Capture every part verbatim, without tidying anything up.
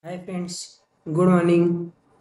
Hi friends, good morning.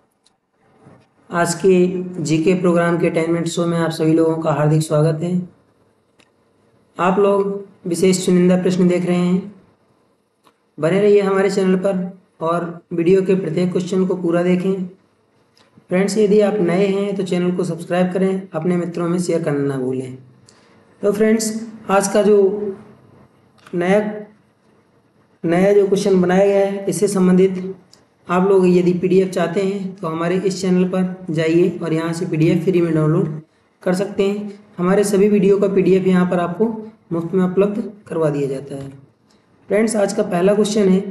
आज के GK program के टेन मिनट शो में आप सभी लोगों का हार्दिक स्वागत है। आप लोग विशेष चुनिंदा प्रश्न देख रहे हैं। बने रहिए हमारे चैनल पर और वीडियो के प्रत्येक क्वेश्चन को पूरा देखें। फ्रेंड्स, यदि आप नए हैं तो चैनल को सब्सक्राइब करें, अपने मित्रों में शेयर करना ना भूलें। तो फ्रेंड्स, आज का जो नया नया जो क्वेश्चन बनाया गया है, इससे संबंधित आप लोग यदि पीडीएफ चाहते हैं तो हमारे इस चैनल पर जाइए और यहाँ से पीडीएफ फ्री में डाउनलोड कर सकते हैं। हमारे सभी वीडियो का पीडीएफ यहाँ पर आपको मुफ्त में उपलब्ध करवा दिया जाता है। फ्रेंड्स, आज का पहला क्वेश्चन है,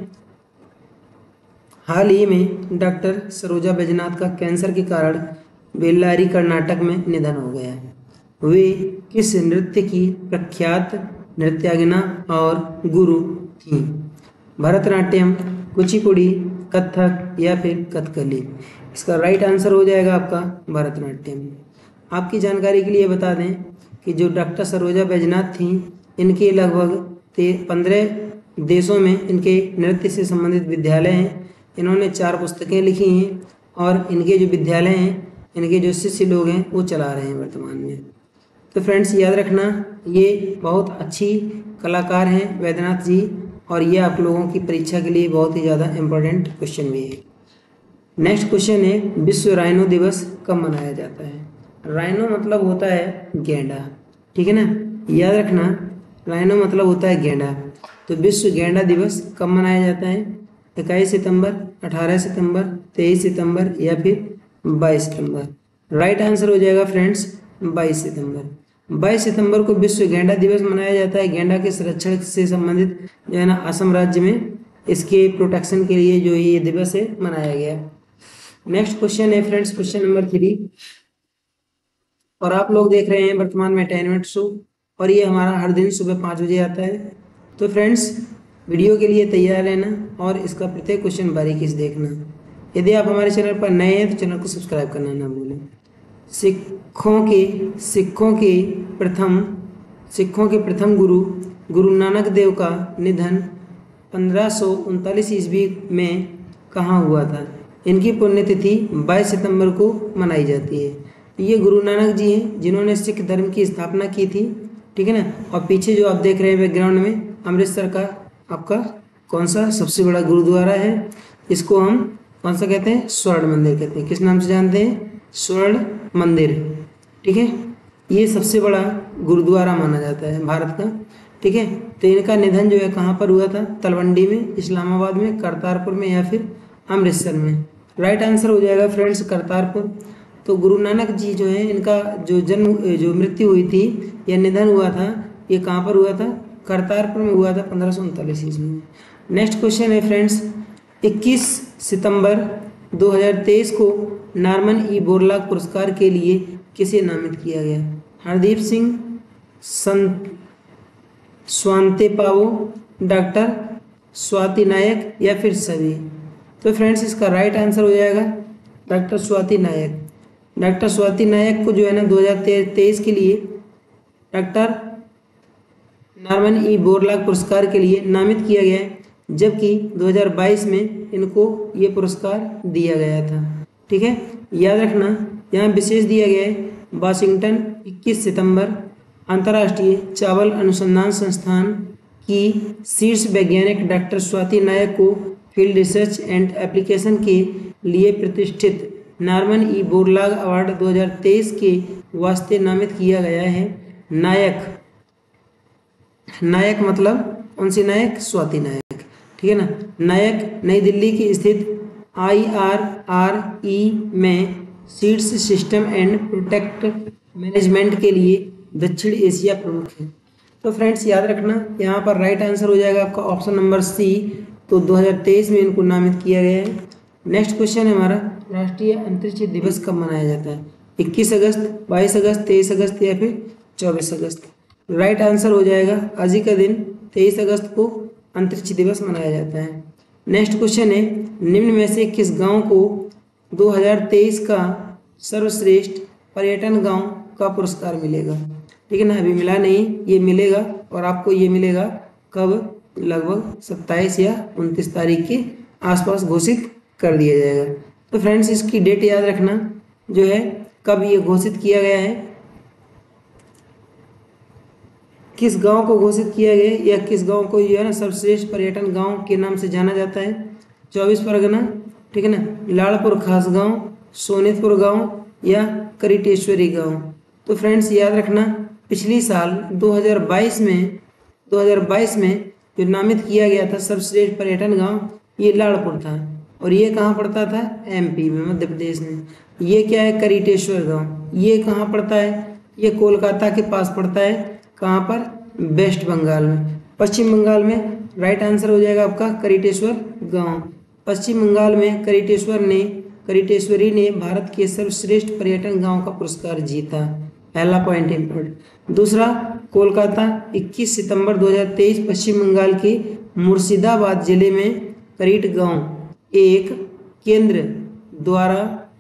हाल ही में डॉक्टर सरोजा बैजनाथ का कैंसर के कारण बेल्लारी कर्नाटक में निधन हो गया है। वे किस नृत्य की प्रख्यात नृत्यांगना और गुरु थीं? भरतनाट्यम, कुचिपुड़ी, कथक या फिर कथकली? इसका राइट आंसर हो जाएगा आपका भरतनाट्यम। आपकी जानकारी के लिए बता दें कि जो डॉक्टर सरोजा बैजनाथ थी, इनके लगभग पंद्रह देशों में इनके नृत्य से संबंधित विद्यालय हैं। इन्होंने चार पुस्तकें लिखी हैं और इनके जो विद्यालय हैं, इनके जो शिष्य लोग हैं वो चला रहे हैं वर्तमान में। तो फ्रेंड्स, याद रखना, ये बहुत अच्छी कलाकार हैं बैजनाथ जी, और ये आप लोगों की परीक्षा के लिए बहुत ही ज़्यादा इम्पोर्टेंट क्वेश्चन भी है। नेक्स्ट क्वेश्चन है, विश्व राइनो दिवस कब मनाया जाता है? राइनो मतलब होता है गेंडा, ठीक है ना, याद रखना, राइनो मतलब होता है गेंडा। तो विश्व गेंडा दिवस कब मनाया जाता है? इक्कीस सितंबर, अठारह सितंबर, तेईस सितंबर या फिर बाईस सितंबर? राइट आंसर हो जाएगा फ्रेंड्स बाईस सितंबर। बाईस सितंबर को विश्व गेंडा दिवस मनाया जाता है। गेंडा के संरक्षण से संबंधित जो है ना, असम राज्य में इसके प्रोटेक्शन के लिए जो ये दिवस है मनाया गया। नेक्स्ट क्वेश्चन है फ्रेंड्स, क्वेश्चन नंबर थ्री, और आप लोग देख रहे हैं वर्तमान में टेन मिनट शो, और ये हमारा हर दिन सुबह पाँच बजे आता है। तो फ्रेंड्स, वीडियो के लिए तैयार रहना और इसका प्रत्येक क्वेश्चन बारीकी से देखना। यदि आप हमारे चैनल पर नए हैं तो चैनल को सब्सक्राइब करना ना भूलें। सिखों के सिखों के प्रथम सिखों के प्रथम गुरु गुरु नानक देव का निधन पंद्रह सौ उनतालीस ईस्वी में कहाँ हुआ था? इनकी पुण्यतिथि बाईस सितंबर को मनाई जाती है। ये गुरु नानक जी हैं जिन्होंने सिख धर्म की स्थापना की थी, ठीक है ना। और पीछे जो आप देख रहे हैं बैकग्राउंड में, अमृतसर का आपका कौन सा सबसे बड़ा गुरुद्वारा है? इसको हम कौन सा कहते हैं? स्वर्ण मंदिर कहते हैं। किस नाम से जानते हैं? स्वर्ण मंदिर, ठीक है। ये सबसे बड़ा गुरुद्वारा माना जाता है भारत का, ठीक है। तो इनका निधन जो है कहाँ पर हुआ था? तलवंडी में, इस्लामाबाद में, करतारपुर में या फिर अमृतसर में? राइट आंसर हो जाएगा फ्रेंड्स करतारपुर। तो गुरु नानक जी जो है, इनका जो जन्म जो मृत्यु हुई थी या निधन हुआ था, ये कहाँ पर हुआ था? करतारपुर में हुआ था पंद्रह सौ उनतालीस ईस्वी में। नेक्स्ट क्वेश्चन है फ्रेंड्स, इक्कीस सितंबर दो हज़ार तेईस को नॉर्मन ई बोरलॉग पुरस्कार के लिए किसे नामित किया गया? हरदीप सिंह, संत स्वांते पावो, डॉक्टर स्वाति नायक या फिर सभी? तो फ्रेंड्स, इसका राइट आंसर हो जाएगा डॉक्टर स्वाति नायक। डॉक्टर स्वाति नायक को जो है ना दो हज़ार तेईस के लिए डॉक्टर नॉर्मन ई बोरलॉग पुरस्कार के लिए नामित किया गया है, जबकि दो हज़ार बाईस में इनको ये पुरस्कार दिया गया था, ठीक है। याद रखना, यहाँ विशेष दिया गया है वाशिंगटन इक्कीस सितंबर, अंतर्राष्ट्रीय चावल अनुसंधान संस्थान की शीर्ष वैज्ञानिक डॉक्टर स्वाति नायक को फील्ड रिसर्च एंड एप्लीकेशन के लिए प्रतिष्ठित नॉर्मन ई बोरलॉग अवार्ड दो हज़ार तेईस के वास्ते नामित किया गया है। नायक नायक मतलब कौन सी नायक? स्वाति नायक, ठीक है ना। नायक नई दिल्ली की स्थित आई आर आर ई में seeds system and protect management के लिए दक्षिण एशिया प्रमुख है। तो फ्रेंड्स, याद रखना, यहाँ पर राइट आंसर हो जाएगा आपका ऑप्शन नंबर सी। तो दो हज़ार तेईस में इनको नामित किया गया है। नेक्स्ट क्वेश्चन है हमारा, राष्ट्रीय अंतरिक्ष दिवस कब मनाया जाता है? इक्कीस अगस्त, बाईस अगस्त, तेईस अगस्त या फिर चौबीस अगस्त? राइट आंसर हो जाएगा आज ही का दिन तेईस अगस्त को अंतरिक्ष दिवस मनाया जाता है। नेक्स्ट क्वेश्चन है, निम्न में से किस गांव को दो हज़ार तेईस का सर्वश्रेष्ठ पर्यटन गांव का पुरस्कार मिलेगा? ठीक है ना, अभी मिला नहीं, ये मिलेगा, और आपको ये मिलेगा कब? लगभग सत्ताईस या उनतीस तारीख के आसपास घोषित कर दिया जाएगा। तो फ्रेंड्स इसकी डेट याद रखना जो है, कब ये घोषित किया गया है, किस गांव को घोषित किया गया है, या किस गांव को जो है ना सर्वश्रेष्ठ पर्यटन गांव के नाम से जाना जाता है। चौबीस परगना, ठीक है ना, लाड़पुर खास गांव, सोनेतपुर गांव या करिटेश्वरी गांव। तो फ्रेंड्स याद रखना, पिछली साल दो हज़ार बाईस में दो हज़ार बाईस में जो नामित किया गया था सर्वश्रेष्ठ पर्यटन गांव, ये लाड़पुर था, और ये कहाँ पड़ता था, एमपी में, मध्य प्रदेश में। ये क्या है, करिटेश्वर गांव। ये कहाँ पड़ता है, ये कोलकाता के पास पड़ता है, कहाँ पर, वेस्ट बंगाल में, पश्चिम बंगाल में। राइट आंसर हो जाएगा आपका करिटेश्वर गांव। पश्चिम बंगाल में करिटेश्वर ने करिटेश्वरी ने भारत के सर्वश्रेष्ठ पर्यटन गांव का पुरस्कार जीता। पहला पॉइंट इम्पोर्टेंट। दूसरा, कोलकाता इक्कीस सितंबर दो हज़ार तेईस पश्चिम बंगाल के मुर्शिदाबाद जिले में करीट गांव एक केंद्र द्वारा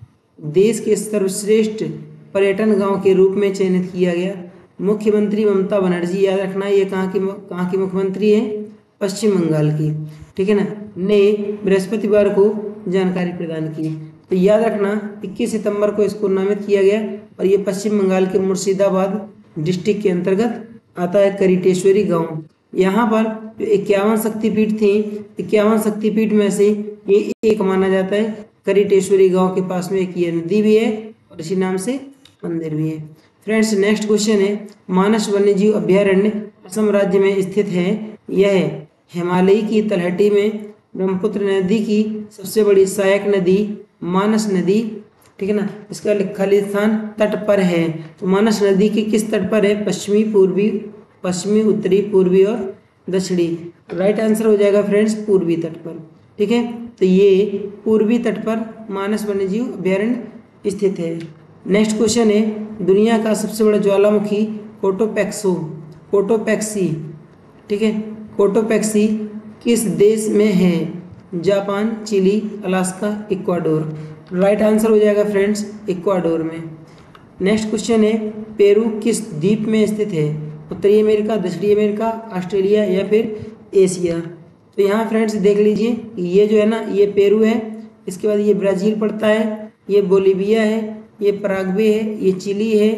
देश के सर्वश्रेष्ठ पर्यटन गांव के रूप में चयनित किया गया। मुख्यमंत्री ममता बनर्जी, याद रखना ये कहाँ की कहाँ की मुख्यमंत्री है, पश्चिम बंगाल की, ठीक है ना, ने बृहस्पतिवार को जानकारी प्रदान की। तो याद रखना इक्कीस सितंबर को इसको नामित किया गया, और ये पश्चिम बंगाल के मुर्शिदाबाद डिस्ट्रिक्ट के अंतर्गत आता है करिटेश्वरी गांव। यहाँ पर जो इक्यावन शक्तिपीठ थी, इक्यावन शक्तिपीठ में से ये एक माना जाता है। करिटेश्वरी गांव के पास में एक ये नदी भी है और इसी नाम से मंदिर भी है। फ्रेंड्स नेक्स्ट क्वेश्चन है, मानस वन्यजीव अभ्यारण्य असम राज्य में स्थित है। यह हिमालय की तलहटी में ब्रह्मपुत्र नदी की सबसे बड़ी सहायक नदी मानस नदी, ठीक है ना, इसका खालिस्तान तट पर है। तो मानस नदी के किस तट पर है, पश्चिमी, पूर्वी, पश्चिमी, उत्तरी, पूर्वी और दक्षिणी। राइट आंसर हो जाएगा फ्रेंड्स पूर्वी तट पर, ठीक है। तो ये पूर्वी तट पर मानस वन्यजीव अभ्यारण्य स्थित है। नेक्स्ट क्वेश्चन है, दुनिया का सबसे बड़ा ज्वालामुखी कोटोपैक्सो कोटोपैक्सी, ठीक है, कोटोपैक्सी किस देश में है, Japan, Chile, Alaska, Ecuador. Right answer हो जाएगा फ्रेंड्स इक्वाडोर में। नेक्स्ट क्वेश्चन है, पेरू किस द्वीप में स्थित है, उत्तरी अमेरिका, दक्षिणी अमेरिका, ऑस्ट्रेलिया या फिर एशिया। तो यहाँ फ्रेंड्स देख लीजिए, ये जो है ना ये पेरू है, इसके बाद ये ब्राज़ील पड़ता है, ये बोलीविया है, ये पराग्वे है, ये चिली है,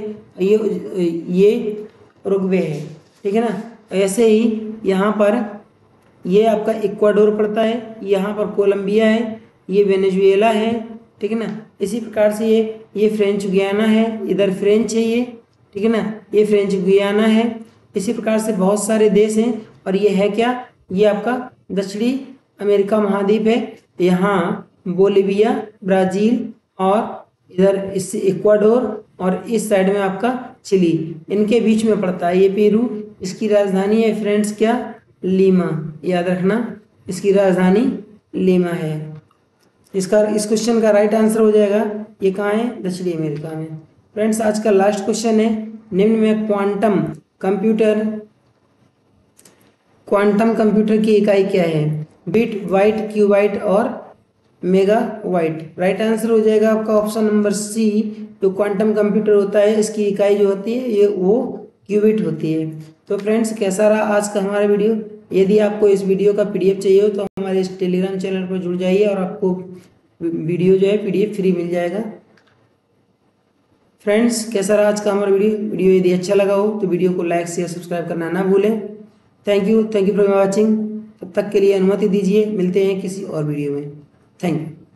ये ये उरुग्वे है, ठीक है ना। ऐसे ही यहाँ पर ये आपका इक्वाडोर पड़ता है, यहाँ पर कोलंबिया है, ये वेनेजुएला है, ठीक है ना। इसी प्रकार से ये ये फ्रेंच गुयाना है, इधर फ्रेंच है ये, ठीक है ना, ये फ्रेंच गुयाना है। इसी प्रकार से बहुत सारे देश हैं, और ये है क्या, ये आपका दक्षिणी अमेरिका महाद्वीप है। यहाँ बोलीविया, ब्राज़ील और इधर इस इक्वाडोर और इस साइड में आपका चिली, इनके बीच में पड़ता है ये पेरू। इसकी राजधानी है फ्रेंड्स क्या, लीमा, याद रखना इसकी राजधानी लीमा है। इसका इस क्वेश्चन का राइट आंसर हो जाएगा, ये कहाँ है, दक्षिणी अमेरिका में। फ्रेंड्स आज का लास्ट क्वेश्चन है, निम्न में क्वांटम कंप्यूटर क्वांटम कंप्यूटर की इकाई क्या है, बिट, बाइट, क्यूबाइट और मेगा वाइट। राइट आंसर हो जाएगा आपका ऑप्शन नंबर सी। जो क्वांटम कंप्यूटर होता है इसकी इकाई जो होती है ये वो क्यूबिट होती है। तो फ्रेंड्स कैसा रहा आज का हमारा वीडियो। यदि आपको इस वीडियो का पीडीएफ चाहिए हो तो हमारे इस टेलीग्राम चैनल पर जुड़ जाइए और आपको वीडियो जो है पीडीएफ फ्री मिल जाएगा। फ्रेंड्स कैसा रहा आज का हमारा वीडियो वीडियो यदि अच्छा लगा हो तो वीडियो को लाइक शेयर सब्सक्राइब करना ना भूलें। Thank you thank you for watching. तब तक के लिए अनुमति दीजिए, मिलते हैं किसी और वीडियो में। Thank you.